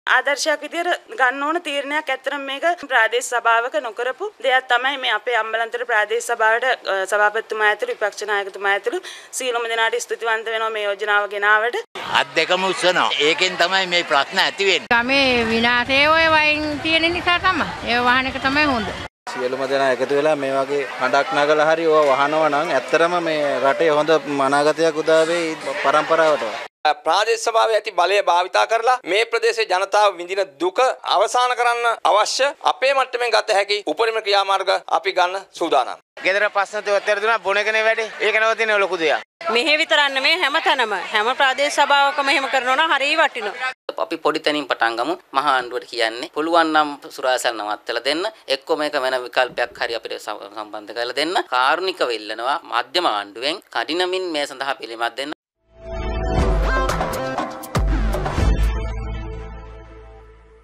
ආදර්ශයක් විදියට ගන්න ඕන තීරණයක් ඇත්තටම මේක ප්‍රාදේශ සභාවක නොකරපු දෙයක් තමයි මේ අපේ අම්බලන්තර ප්‍රාදේශ සභාවට සභාපතිතුමා ඇතුළු විපක්ෂ නායකතුමා ඇතුළු සියලුම දෙනාට ස්තුතිවන්ත වෙනවා මේ යෝජනාව ගෙනාවට. අත් දෙකම උස්සනවා. ඒකෙන් තමයි මේ ප්‍රශ්න ඇති වෙන්නේ. ගමේ විනාශය ඔය වයින් තියෙන නිසා තමයි. ඒ වාහන එක තමයි හොඳ. සියලුම දෙනා එකතු වෙලා මේ වගේ හඬක් නගලා හරි ඕවා වහනවා නම් ඇත්තරම මේ රටේ හොඳ අනාගතයක් උදා වෙයි පරම්පරාවට. ප්‍රාදේශ සභාවේ ඇති බලය භාවිතා කරලා මේ ප්‍රදේශයේ ජනතාව විඳින දුක අවසන් කරන්න අවශ්‍ය අපේ මට්ටමින් ගත හැකි උපරිම ක්‍රියාමාර්ග අපි ගන්න සූදානම්. ගෙදර ප්‍රශ්න තෝතර දුනා බොන එකනේ වැඩේ. ඒක නවතින ලොකු දෙයක්. මෙහෙ විතරක් නෙමෙයි හැමතැනම හැම ප්‍රාදේශ සභාවකම එහෙම කරනවා නම් හරිය වටිනවා. අපි පොඩි තැනින් පටන් ගමු. මහා ආණ්ඩුවට කියන්නේ පුළුවන් නම් සුරාසල් නවත්තලා දෙන්න. එක්ක මේක වෙන විකල්පයක් හරි අපිට සම්බන්ධ කරලා දෙන්න. කාරුණිකව ඉල්ලනවා මධ්‍යම ආණ්ඩුවෙන් කඩිනමින් මේ සඳහා පිළිමක් දෙන්න.